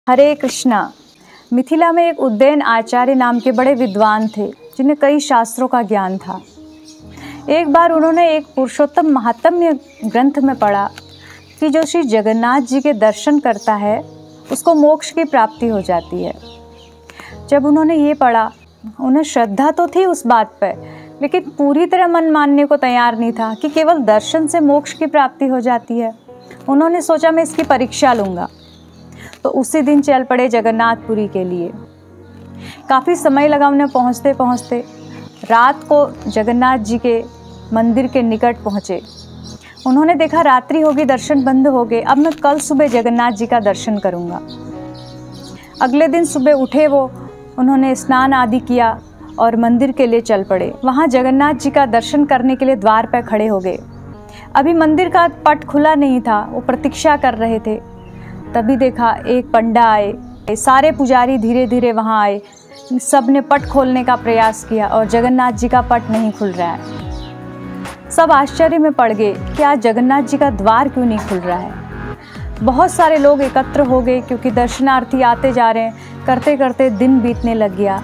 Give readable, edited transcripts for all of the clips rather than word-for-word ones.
हरे कृष्णा। मिथिला में एक उदयन आचार्य नाम के बड़े विद्वान थे जिन्हें कई शास्त्रों का ज्ञान था। एक बार उन्होंने एक पुरुषोत्तम महात्म्य ग्रंथ में पढ़ा कि जो श्री जगन्नाथ जी के दर्शन करता है उसको मोक्ष की प्राप्ति हो जाती है। जब उन्होंने ये पढ़ा, उन्हें श्रद्धा तो थी उस बात पर, लेकिन पूरी तरह मन मानने को तैयार नहीं था कि केवल दर्शन से मोक्ष की प्राप्ति हो जाती है। उन्होंने सोचा मैं इसकी परीक्षा लूँगा, तो उसी दिन चल पड़े जगन्नाथपुरी के लिए। काफ़ी समय लगा उन्हें पहुँचते पहुँचते। रात को जगन्नाथ जी के मंदिर के निकट पहुँचे। उन्होंने देखा रात्रि होगी, दर्शन बंद हो गए। अब मैं कल सुबह जगन्नाथ जी का दर्शन करूँगा। अगले दिन सुबह उठे वो, उन्होंने स्नान आदि किया और मंदिर के लिए चल पड़े। वहाँ जगन्नाथ जी का दर्शन करने के लिए द्वार पर खड़े हो गए। अभी मंदिर का पट खुला नहीं था, वो प्रतीक्षा कर रहे थे। तभी देखा एक पंडा आए, सारे पुजारी धीरे धीरे वहाँ आए। सब ने पट खोलने का प्रयास किया और जगन्नाथ जी का पट नहीं खुल रहा है। सब आश्चर्य में पड़ गए कि आज जगन्नाथ जी का द्वार क्यों नहीं खुल रहा है। बहुत सारे लोग एकत्र हो गए क्योंकि दर्शनार्थी आते जा रहे हैं। करते करते दिन बीतने लग गया।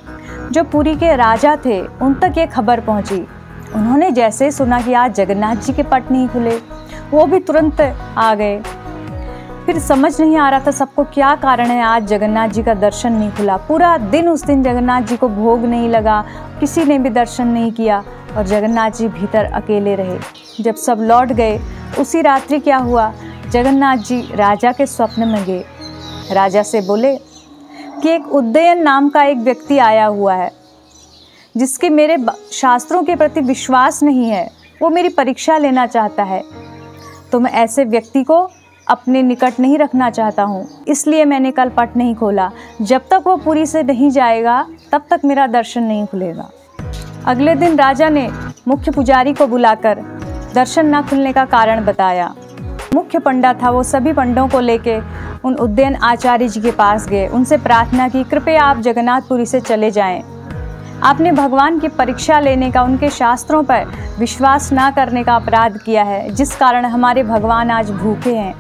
जो पुरी के राजा थे उन तक ये खबर पहुंची। उन्होंने जैसे सुना कि आज जगन्नाथ जी के पट नहीं खुले, वो भी तुरंत आ गए। फिर समझ नहीं आ रहा था सबको क्या कारण है आज जगन्नाथ जी का दर्शन नहीं खुला। पूरा दिन उस दिन जगन्नाथ जी को भोग नहीं लगा, किसी ने भी दर्शन नहीं किया और जगन्नाथ जी भीतर अकेले रहे। जब सब लौट गए, उसी रात्रि क्या हुआ, जगन्नाथ जी राजा के स्वप्न में गए। राजा से बोले कि एक उदयन नाम का एक व्यक्ति आया हुआ है जिसके मेरे शास्त्रों के प्रति विश्वास नहीं है। वो मेरी परीक्षा लेना चाहता है, तो मैं ऐसे व्यक्ति को अपने निकट नहीं रखना चाहता हूँ, इसलिए मैंने कल पट नहीं खोला। जब तक वो पुरी से नहीं जाएगा तब तक मेरा दर्शन नहीं खुलेगा। अगले दिन राजा ने मुख्य पुजारी को बुलाकर दर्शन न खुलने का कारण बताया। मुख्य पंडा था, वो सभी पंडों को लेके उन उदयन आचार्य जी के पास गए। उनसे प्रार्थना की, कृपया आप जगन्नाथपुरी से चले जाएं। आपने भगवान की परीक्षा लेने का, उनके शास्त्रों पर विश्वास ना करने का अपराध किया है, जिस कारण हमारे भगवान आज भूखे हैं।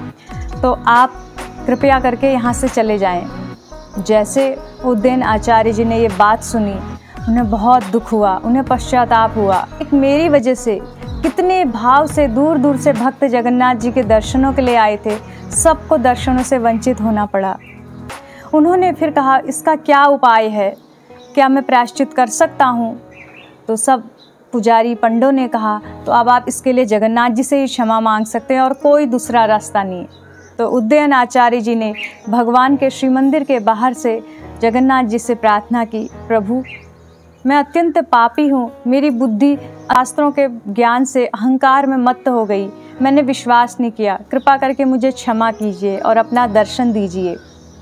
तो आप कृपया करके यहाँ से चले जाएं। जैसे उदयन आचार्य जी ने ये बात सुनी, उन्हें बहुत दुख हुआ, उन्हें पश्चाताप हुआ। एक मेरी वजह से कितने भाव से दूर दूर से भक्त जगन्नाथ जी के दर्शनों के लिए आए थे, सबको दर्शनों से वंचित होना पड़ा। उन्होंने फिर कहा इसका क्या उपाय है, क्या मैं प्रायश्चित कर सकता हूँ? तो सब पुजारी पंडों ने कहा तो अब आप इसके लिए जगन्नाथ जी से ही क्षमा मांग सकते हैं और कोई दूसरा रास्ता नहीं। तो उदयन आचार्य जी ने भगवान के श्री मंदिर के बाहर से जगन्नाथ जी से प्रार्थना की, प्रभु मैं अत्यंत पापी हूँ, मेरी बुद्धि शास्त्रों के ज्ञान से अहंकार में मत्त हो गई, मैंने विश्वास नहीं किया, कृपा करके मुझे क्षमा कीजिए और अपना दर्शन दीजिए।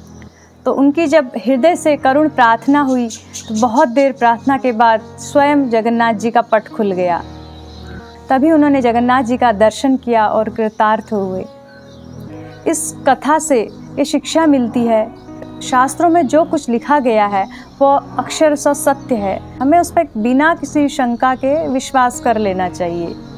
तो उनकी जब हृदय से करुण प्रार्थना हुई तो बहुत देर प्रार्थना के बाद स्वयं जगन्नाथ जी का पट खुल गया। तभी उन्होंने जगन्नाथ जी का दर्शन किया और कृतार्थ हुए। इस कथा से ये शिक्षा मिलती है, शास्त्रों में जो कुछ लिखा गया है वो अक्षरशः सत्य है। हमें उस पर बिना किसी शंका के विश्वास कर लेना चाहिए।